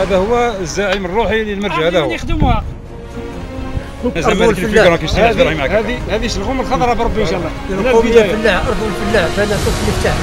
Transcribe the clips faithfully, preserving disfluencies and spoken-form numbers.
هذا هو الزعيم الروحي للمرجع، هذا هو يخدموها. هذه هذه شلغوم الخضراء بربي ان شاء الله. القوم الفلاح ارض الفلاح فانا صوت المفتاح.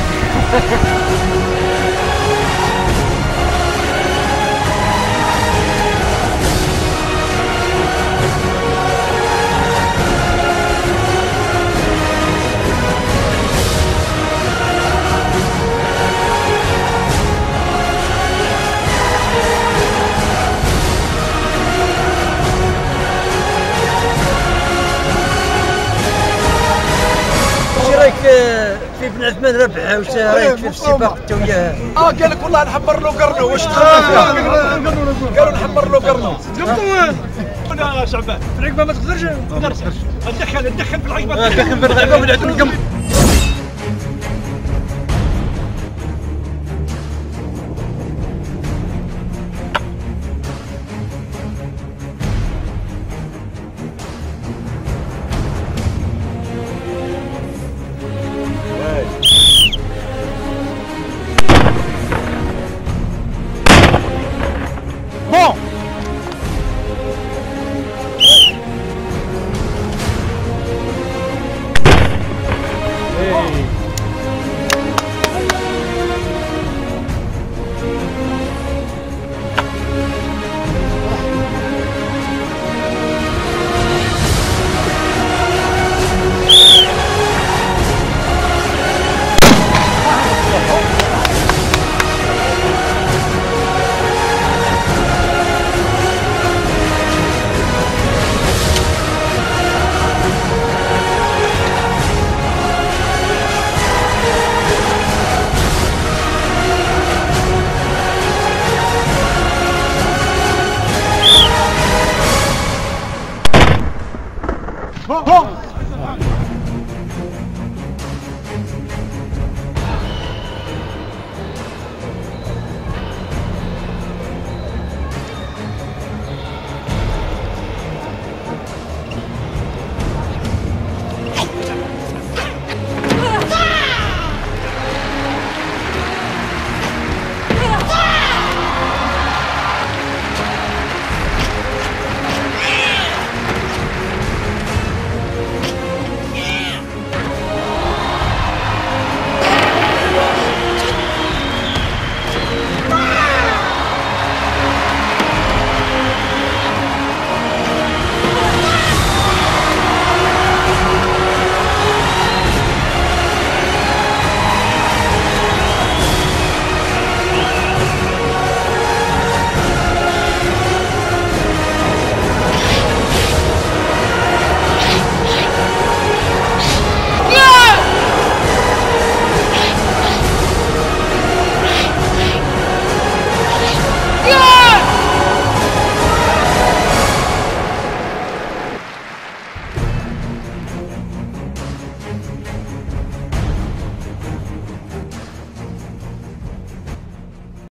رايك في بن عثمان ربح؟ واش رايك في السباق انت وياه؟ اه قال لك والله نحمر له قرنه. واش قالوا نحمر له قرنه. قبطوان انا شعبان في العقبه ما تقدرش ما تقدرش ندخل ندخل في العقبه ندخل في العقبه ونعدو القمح. بون بون